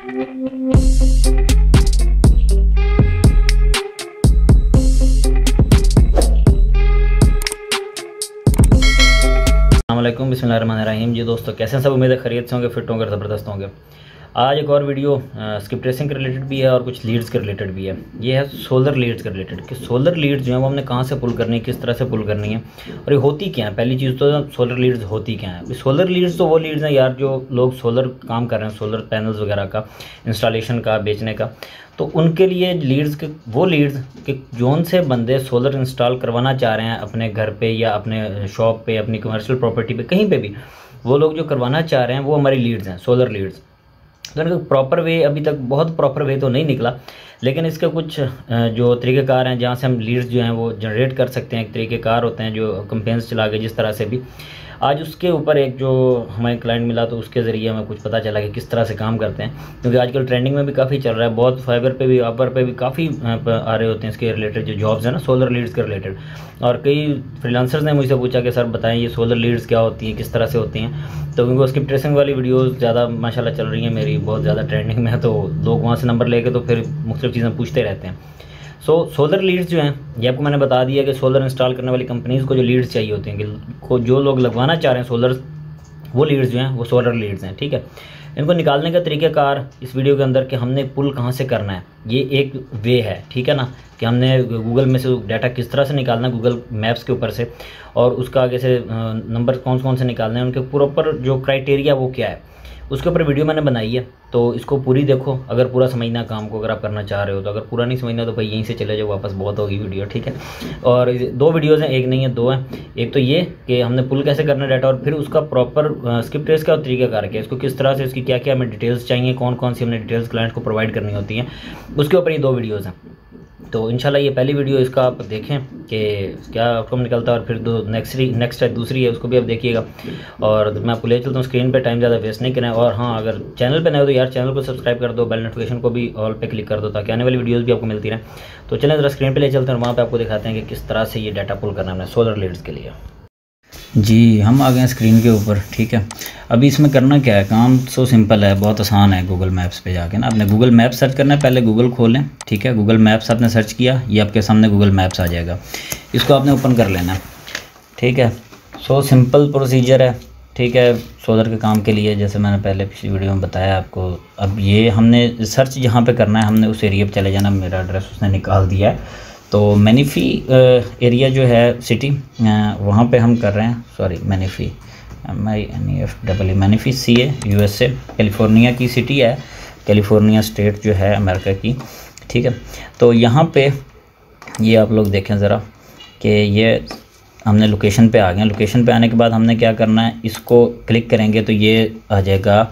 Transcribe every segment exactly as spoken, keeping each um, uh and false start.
अस्सलामुअलैकुम, बिस्मिल्लाहिर्रहमानिर्रहीम। जी दोस्तों, कैसे हैं सब? उम्मीद है खैरियत से होंगे, फिट होंगे, ज़बरदस्त होंगे। आज एक और वीडियो स्किप ट्रेसिंग के रिलेटेड भी है और कुछ लीड्स के रिलेटेड भी है। ये है सोलर लीड्स के रिलेटेड कि सोलर लीड्स जो है वो हमने कहाँ से पुल करनी है, किस तरह से पुल करनी है और ये होती क्या है। पहली चीज़ तो सोलर लीड्स होती क्या है। सोलर लीड्स तो वो लीड्स हैं यार जो लोग सोलर काम कर रहे हैं, सोलर पैनल्स वगैरह का इंस्टॉलेशन का, बेचने का, तो उनके लिए लीड्स के वो लीड्स कि जोन से बंदे सोलर इंस्टॉल करवाना चाह रहे हैं अपने घर पे या अपने शॉप पे, अपनी कमर्शियल प्रॉपर्टी पे, कहीं पे भी वो लोग जो करवाना चाह रहे हैं वो हमारी लीड्स हैं, सोलर लीड्स। तो इनका प्रॉपर वे अभी तक बहुत प्रॉपर वे तो नहीं निकला, लेकिन इसके कुछ जो तरीक़ेकार हैं जहाँ से हम लीड्स जो हैं वो जनरेट कर सकते हैं। एक तरीक़ेकार होते हैं जो कंपेन्स चला के जिस तरह से भी, आज उसके ऊपर एक जो हमें क्लाइंट मिला तो उसके ज़रिए हमें कुछ पता चला कि किस तरह से काम करते हैं, क्योंकि आजकल ट्रेंडिंग में भी काफ़ी चल रहा है। बहुत फाइवर पे भी, अपर पे भी काफ़ी आ रहे होते हैं इसके रिलेटेड जो जॉब्स हैं ना, सोलर लीड्स के रिलेटेड। और कई फ्रीलांसर्स ने मुझसे पूछा कि सर बताएं ये सोलर लीड्स क्या होती हैं, किस तरह से होती हैं। तो क्योंकि स्किप ट्रेसिंग वाली वीडियोज़ ज़्यादा माशाल्लाह चल रही हैं मेरी, बहुत ज़्यादा ट्रेंडिंग में है, तो लोग वहाँ से नंबर लेके तो फिर मुख्तलिफ़ चीज़ें पूछते रहते हैं। सो सोलर लीड्स जो हैं ये आपको मैंने बता दिया कि सोलर इंस्टॉल करने वाली कंपनीज़ को जो लीड्स चाहिए होती हैं, कि जो लोग लगवाना चाह रहे हैं सोलर, वो लीड्स जो हैं वो सोलर लीड्स हैं। ठीक है, इनको निकालने का तरीक़ाकार इस वीडियो के अंदर कि हमने पुल कहाँ से करना है, ये एक वे है। ठीक है ना, कि हमने गूगल में से डाटा किस तरह से निकालना है, गूगल मैप्स के ऊपर से, और उसका आगे से नंबर कौन कौन से निकालने हैं, उनके प्रॉपर जो क्राइटेरिया वो क्या है, उसके ऊपर वीडियो मैंने बनाई है। तो इसको पूरी देखो, अगर पूरा समझना काम को, अगर आप करना चाह रहे हो तो। अगर पूरा नहीं समझना तो भाई यहीं से चले जाओ वापस, बहुत होगी वीडियो। ठीक है, और दो वीडियोज़ हैं, एक नहीं है दो हैं। एक तो ये कि हमने पुल कैसे करना डाटा, और फिर उसका प्रॉपर स्किप ट्रेस का तरीक़ाकार क्या है, इसको किस तरह से, इसकी क्या क्या हमें डिटेल्स चाहिए, कौन कौन सी हमने डिटेल्स क्लाइंट को प्रोवाइड करनी होती हैं, उसके ऊपर ये दो वीडियोज़ हैं। तो इंशाल्लाह ये पहली वीडियो इसका आप देखें कि क्या आउटकम निकलता है, और फिर दो नेक्स्ट नेक्स्ट है दूसरी है, उसको भी आप देखिएगा। और मैं आपको ले चलता हूँ स्क्रीन पे, टाइम ज़्यादा वेस्ट नहीं करें। और हाँ, अगर चैनल पे नए हो तो यार चैनल को सब्सक्राइब कर दो, बेल नोटिफिकेशन को भी ऑल पे क्लिक कर दो, ताकि आने वाली वीडियोज़ भी आपको मिलती रहें। तो चलें ज़रा स्क्रीन पर ले चलते हैं, वहाँ पर आपको दिखाते हैं कि किस तरह से ये डाटा पुल करना है सोलर लीड्स के लिए। जी, हम आ गए हैं स्क्रीन के ऊपर। ठीक है, अभी इसमें करना क्या है, काम सो सिंपल है, बहुत आसान है। गूगल मैप्स पे जाके ना आपने गूगल मैप्स सर्च करना है, पहले गूगल खोलें। ठीक है, गूगल मैप्स आपने सर्च किया, ये आपके सामने गूगल मैप्स आ जाएगा, इसको आपने ओपन कर लेना है। ठीक है, सो सिंपल प्रोसीजर है। ठीक है, सोलर के काम के लिए, जैसे मैंने पहले पिछली वीडियो में बताया आपको। अब ये हमने सर्च जहाँ पर करना है, हमने उस एरिया पर चले जाना। मेरा एड्रेस उसने निकाल दिया है, तो मैनीफी एरिया जो है सिटी, वहाँ पे हम कर रहे हैं। Sorry, Menifee, M I N E F double E, Menifee C A, U S A, California की सिटी है, कैलिफोर्निया स्टेट जो है अमेरिका की। ठीक है, तो यहाँ पे ये आप लोग देखें ज़रा कि ये हमने लोकेशन पे आ गए। लोकेशन पे आने के बाद हमने क्या करना है, इसको क्लिक करेंगे तो ये आ जाएगा,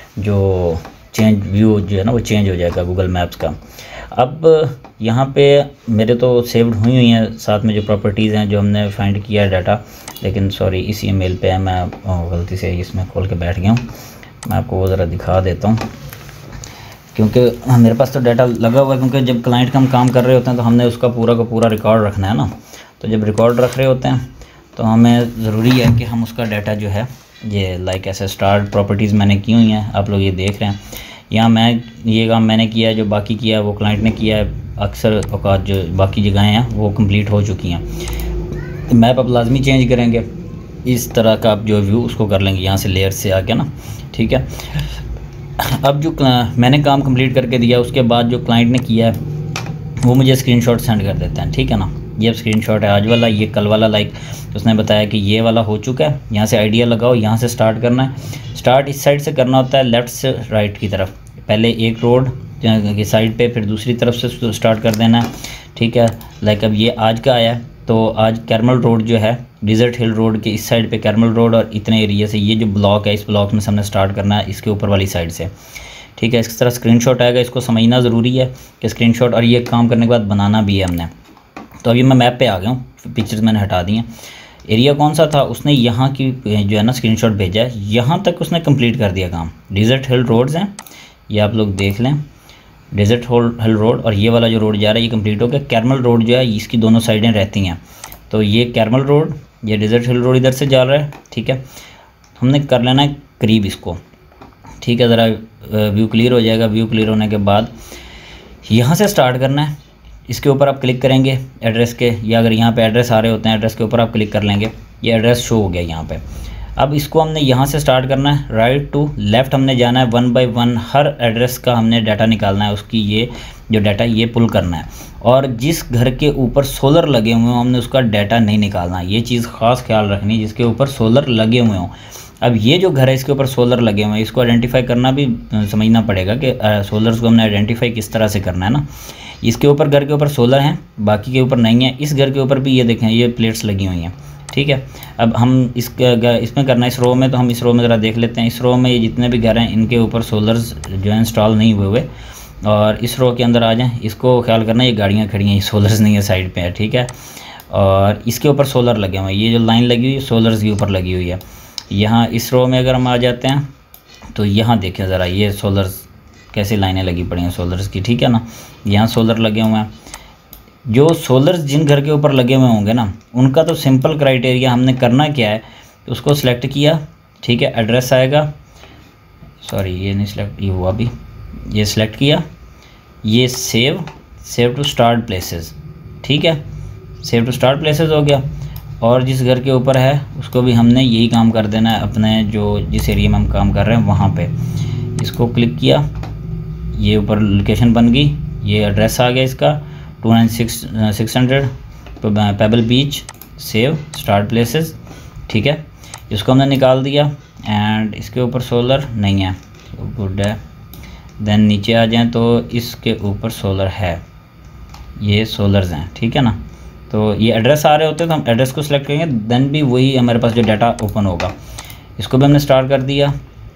जो चेंज व्यू जो है ना वो चेंज हो जाएगा गूगल मैप्स का। अब यहाँ पे मेरे तो सेव्ड हुई हुई हैं साथ में जो प्रॉपर्टीज़ हैं जो हमने फाइंड किया है डाटा, लेकिन सॉरी इसी ईमेल पे है, मैं गलती से इसमें खोल के बैठ गया हूँ। मैं आपको वो ज़रा दिखा देता हूँ, क्योंकि मेरे पास तो डाटा लगा हुआ है, क्योंकि जब क्लाइंट का हम काम कर रहे होते हैं तो हमने उसका पूरा का पूरा रिकॉर्ड रखना है ना। तो जब रिकॉर्ड रख रहे होते हैं तो हमें ज़रूरी है कि हम उसका डाटा जो है, ये लाइक ऐसे स्टार्ट प्रॉपर्टीज़ मैंने की हुई हैं, आप लोग ये देख रहे हैं। यहाँ मैं ये काम मैंने किया है, जो बाकी किया है वो क्लाइंट ने किया है। अक्सर औकात जो बाकी जगहें हैं वो कंप्लीट हो चुकी हैं। मैप अब लाजमी चेंज करेंगे, इस तरह का आप जो व्यू उसको कर लेंगे यहाँ से लेयर से आके ना। ठीक है, अब जो मैंने काम कंप्लीट करके दिया, उसके बाद जो क्लाइंट ने किया है वो मुझे स्क्रीनशॉट सेंड कर देते हैं। ठीक है ना, ये अब स्क्रीनशॉट है आज वाला, ये कल वाला। लाइक उसने बताया कि ये वाला हो चुका है, यहाँ से आइडिया लगाओ, यहाँ से स्टार्ट करना है। स्टार्ट इस साइड से करना होता है, लेफ़्ट से राइट की तरफ। पहले एक रोड की साइड पे, फिर दूसरी तरफ से स्टार्ट कर देना है। ठीक है, लाइक अब ये आज का आया है, तो आज कैरमल रोड जो है, डिज़र्ट हिल रोड के इस साइड पे कैरमल रोड, और इतने एरिया से ये जो ब्लॉक है, इस ब्लॉक में से हमने स्टार्ट करना है इसके ऊपर वाली साइड से। ठीक है, इस तरह स्क्रीनशॉट आएगा, इसको समझना ज़रूरी है कि स्क्रीनशॉट, और ये काम करने के बाद बनाना भी है हमने। तो अभी मैं मैप पे आ गया हूँ, पिक्चर्स मैंने हटा दी हैं। एरिया कौन सा था, उसने यहाँ की जो है ना स्क्रीनशॉट भेजा है, यहाँ तक उसने कंप्लीट कर दिया काम। डिज़र्ट हिल रोड्स हैं, ये आप लोग देख लें, डेजर्ट हिल रोड, और ये वाला जो रोड जा रहा है ये कंप्लीट हो गया। कैरमल रोड जो है इसकी दोनों साइडें रहती हैं, तो ये कैरमल रोड, ये डेजर्ट हिल रोड इधर से जा रहा है। ठीक है, हमने कर लेना है करीब इसको। ठीक है, ज़रा व्यू क्लियर हो जाएगा। व्यू क्लियर होने के बाद यहाँ से स्टार्ट करना है। इसके ऊपर आप क्लिक करेंगे एड्रेस के, या अगर यहाँ पे एड्रेस आ रहे होते हैं एड्रेस के ऊपर आप क्लिक कर लेंगे, ये एड्रेस शो हो गया यहाँ पे। अब इसको हमने यहाँ से स्टार्ट करना है, राइट टू लेफ़्ट हमने जाना है, वन बाय वन हर एड्रेस का हमने डाटा निकालना है, उसकी ये जो डाटा ये पुल करना है। और जिस घर के ऊपर सोलर लगे हुए हों हमने उसका डाटा नहीं निकालना, ये चीज़ ख़ास ख्याल रखनी, जिसके ऊपर सोलर लगे हुए हों। अब ये जो घर है इसके ऊपर सोलर लगे हुए हैं, इसको आइडेंटिफाई करना भी समझना पड़ेगा कि सोलर्स को हमने आइडेंटिफाई किस तरह से करना है ना। इसके ऊपर घर के ऊपर सोलर हैं, बाकी के ऊपर नहीं है। इस घर के ऊपर भी ये देखें ये प्लेट्स लगी हुई हैं, ठीक है। अब हम इस इसमें करना है इस रो में, तो हम इस रो में ज़रा देख लेते हैं। इस रो में ये जितने भी घर हैं इनके ऊपर सोलर्स जो है इंस्टॉल नहीं हुए हुए। और इस रो के अंदर आ जाएँ, इसको ख्याल करना ये गाड़ियाँ खड़ी हैं, ये सोलर्स नहीं है साइड पे है, ठीक है। और इसके ऊपर सोलर लगे हुए हैं, ये जो लाइन लगी हुई है सोलर्स के ऊपर लगी हुई है। यहाँ इस रो में अगर हम आ जाते हैं तो यहाँ देखें ज़रा ये सोलर्स कैसे लाइनें लगी पड़ी हैं सोलर्स की, ठीक है ना। यहाँ सोलर लगे हुए हैं। जो सोलर्स जिन घर के ऊपर लगे हुए होंगे ना उनका तो सिंपल क्राइटेरिया हमने करना क्या है, तो उसको सिलेक्ट किया, ठीक है। एड्रेस आएगा, सॉरी ये नहीं सिलेक्ट ये हुआ अभी, ये सिलेक्ट किया, ये save save to start places, ठीक है। सेव टू स्टार्ट प्लेसेस हो गया। और जिस घर के ऊपर है उसको भी हमने यही काम कर देना है, अपने जो जिस एरिया में हम काम कर रहे हैं वहाँ पे। इसको क्लिक किया, ये ऊपर लोकेशन बन गई, ये एड्रेस आ गया इसका two nine six six hundred Pebble Beach, save start places, ठीक है। इसको हमने निकाल दिया। एंड इसके ऊपर सोलर नहीं है, गुड है। देन नीचे आ जाएं तो इसके ऊपर सोलर है, ये सोलर्स हैं, ठीक है ना। तो ये एड्रेस आ रहे होते हैं तो हम एड्रेस को सिलेक्ट करेंगे, देन भी वही हमारे पास जो डाटा ओपन होगा। इसको भी हमने स्टार्ट कर दिया।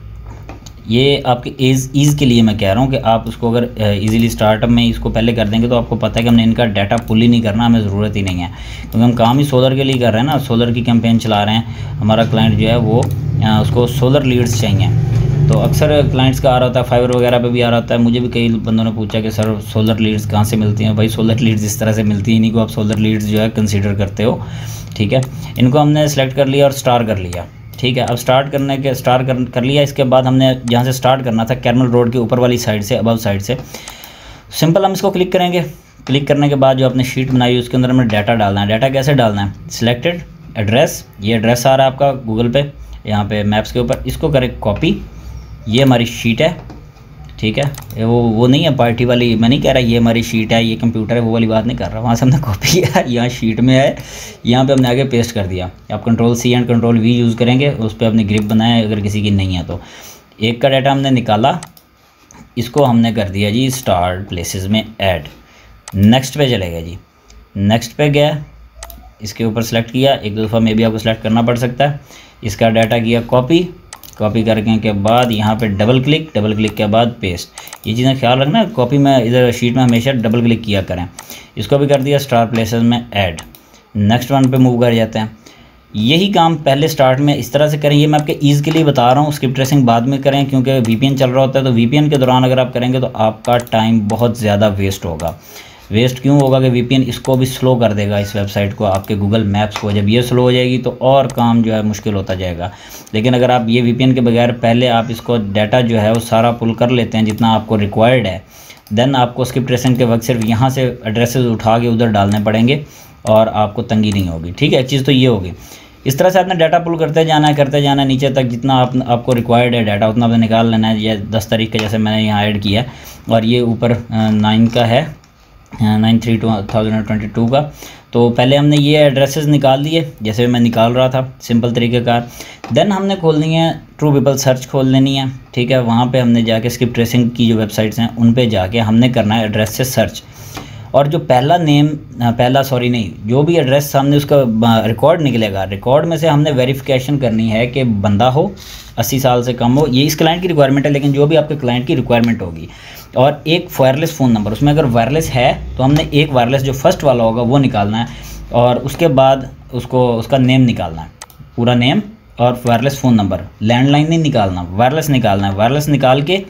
ये आपके एज ईज़ के लिए मैं कह रहा हूँ कि आप उसको अगर इजीली स्टार्टअप में इसको पहले कर देंगे तो आपको पता है कि हमने इनका डाटा पुल ही नहीं करना, हमें ज़रूरत ही नहीं है, क्योंकि हम काम ही सोलर के लिए कर रहे हैं ना, सोलर की कैंपेन चला रहे हैं। हमारा क्लाइंट जो है वो उसको सोलर लीड्स चाहिए। तो अक्सर क्लाइंट्स का आ रहा होता है, फाइवर वगैरह पे भी आ रहा होता है। मुझे भी कई बंदों ने पूछा कि सर सोलर लीड्स कहाँ से मिलती हैं। भाई सोलर लीड्स इस तरह से मिलती हैं, इन्हीं को आप सोलर लीड्स जो है कंसीडर करते हो, ठीक है। इनको हमने सेलेक्ट कर लिया और स्टार कर लिया, ठीक है। अब स्टार्ट करने के स्टार कर, कर लिया। इसके बाद हमने जहाँ से स्टार्ट करना था कैरमल रोड के ऊपर वाली साइड से, अबव साइड से, सिंपल हम इसको क्लिक करेंगे। क्लिक करने के बाद जो आपने शीट बनाई है उसके अंदर हमें डाटा डालना है। डाटा कैसे डालना है, सिलेक्टेड एड्रेस, ये एड्रेस आ रहा है आपका गूगल पे यहाँ पे मैप्स के ऊपर, इसको करें कॉपी, ये हमारी शीट है, ठीक है। वो वो नहीं है पार्टी वाली, मैं नहीं कह रहा ये हमारी शीट है ये कंप्यूटर है, वो वाली बात नहीं कर रहा। वहाँ से हमने कॉपी किया, यहाँ शीट में है, यहाँ पे हमने आगे पेस्ट कर दिया। आप control C and control V use करेंगे, उस पर अपनी ग्रिप बनाए अगर किसी की नहीं है तो। एक का डाटा हमने निकाला, इसको हमने कर दिया जी स्टार्ट प्लेसेस में ऐड। नेक्स्ट पे चलेगा जी, नेक्स्ट पे गया, इसके ऊपर सेलेक्ट किया, एक दो दफ़ा मे भी आपको सेलेक्ट करना पड़ सकता है। इसका डाटा किया कॉपी, कॉपी करने के बाद यहाँ पे डबल क्लिक, डबल क्लिक के बाद पेस्ट। ये चीज़ें ख्याल रखना, कॉपी में इधर शीट में हमेशा डबल क्लिक किया करें। इसको भी कर दिया स्टार प्लेसेस में ऐड। नेक्स्ट वन पे मूव कर जाते हैं। यही काम पहले स्टार्ट में इस तरह से करें, ये मैं आपके ईज़ के लिए बता रहा हूँ, स्किप ट्रेसिंग बाद में करें क्योंकि वीपीएन चल रहा होता है। तो वीपीएन के दौरान अगर आप करेंगे तो आपका टाइम बहुत ज़्यादा वेस्ट होगा। वेस्ट क्यों होगा कि वीपीएन इसको भी स्लो कर देगा, इस वेबसाइट को, आपके गूगल मैप्स को। जब ये स्लो हो जाएगी तो और काम जो है मुश्किल होता जाएगा। लेकिन अगर आप ये वीपीएन के बगैर पहले आप इसको डाटा जो है वो सारा पुल कर लेते हैं जितना आपको रिक्वायर्ड है, देन आपको स्किप ट्रेसिंग के वक्त सिर्फ यहाँ से एड्रेसेस उठा के उधर डालने पड़ेंगे और आपको तंगी नहीं होगी, ठीक है। एक चीज़ तो ये होगी। इस तरह से आपने डाटा पुल करते जाना है करते जाना है नीचे तक, जितना आप आपको रिक्वायर्ड है डाटा उतना आपने निकाल लेना है। ये दस तारीख का जैसे मैंने यहाँ ऐड किया और ये ऊपर नाइन का है, nine three two thousand twenty two का। तो पहले हमने ये एड्रेसेस निकाल दिए जैसे मैं निकाल रहा था, सिंपल तरीके का। देन हमने खोलनी है ट्रू पीपल सर्च खोल लेनी है, ठीक है। वहाँ पे हमने जाके स्किप ट्रेसिंग की जो वेबसाइट्स हैं उन पे जाके हमने करना है एड्रेस से सर्च। और जो पहला नेम पहला सॉरी नहीं जो भी एड्रेस सामने उसका रिकॉर्ड निकलेगा, रिकॉर्ड में से हमने वेरिफिकेशन करनी है कि बंदा हो, अस्सी साल से कम हो। ये इस क्लाइंट की रिक्वायरमेंट है, लेकिन जो भी आपके क्लाइंट की रिक्वायरमेंट होगी। और एक वायरलेस फ़ोन नंबर, उसमें अगर वायरलेस है तो हमने एक वायरलेस जो फर्स्ट वाला होगा वो निकालना है, और उसके बाद उसको उसका नेम निकालना है, पूरा नेम और वायरलेस फ़ोन नंबर। लैंडलाइन नहीं निकालना, वायरलेस निकालना है। वायरलेस निकाल के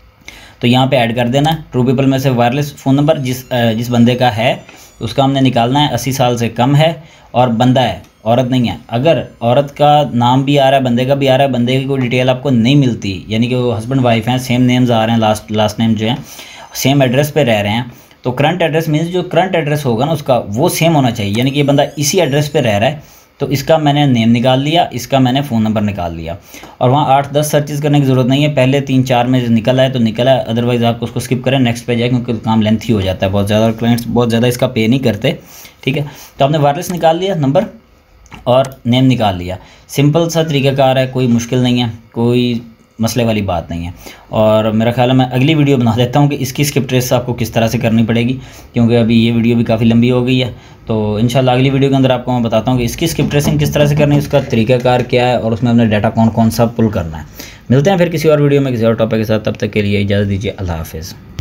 तो यहाँ पे ऐड कर देना है। ट्रू पीपल में से वायरलेस फ़ोन नंबर जिस जिस बंदे का है उसका हमने निकालना है, अस्सी साल से कम है और बंदा है औरत नहीं है। अगर औरत का नाम भी आ रहा है, बंदे का भी आ रहा है, बंदे की कोई डिटेल आपको नहीं मिलती, यानी कि वो हस्बैंड वाइफ हैं, सेम नेम्स आ रहे हैं, लास्ट लास्ट नेम जो है सेम एड्रेस पे रह रहे हैं, तो करंट एड्रेस मीन्स जो करंट एड्रेस होगा ना उसका वो सेम होना चाहिए, यानी कि ये बंदा इसी एड्रेस पे रह रहा है। तो इसका मैंने नेम निकाल लिया, इसका मैंने फ़ोन नंबर निकाल लिया, और वहाँ आठ दस सर्चेज़ करने की ज़रूरत नहीं है, पहले तीन चार में निकल आए तो निकल आए, अदरवाइज़ आप उसको स्किप करें, नेक्स्ट पे जाए, क्योंकि काम लेंथी हो जाता है बहुत ज़्यादा, क्लाइंट्स बहुत ज़्यादा इसका पे नहीं करते। ठीक है, तो आपने वायरलेस निकाल लिया, नंबर और नेम निकाल लिया, सिंपल सा तरीक़ाकार है, कोई मुश्किल नहीं है, कोई मसले वाली बात नहीं है। और मेरा ख्याल है मैं अगली वीडियो बना देता हूँ कि इसकी स्किप ट्रेस आपको किस तरह से करनी पड़ेगी, क्योंकि अभी ये वीडियो भी काफ़ी लंबी हो गई है। तो इंशाल्लाह अगली वीडियो के अंदर आपको मैं बताता हूँ कि इसकी स्किप ट्रेसिंग किस तरह से करनी है, उसका तरीक़ाकार क्या है, और उसमें अपना डाटा कौन कौन सा पुल करना है। मिलते हैं फिर किसी और वीडियो में किसी और टॉपिक के साथ, तब तक के लिए इजाज़त दीजिए, अल्लाह हाफ़िज़।